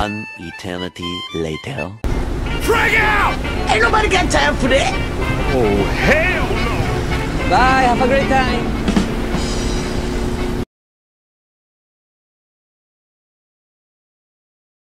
One eternity later. Frag out! Ain't nobody got time for that. Oh, hell no! Bye, have a great time.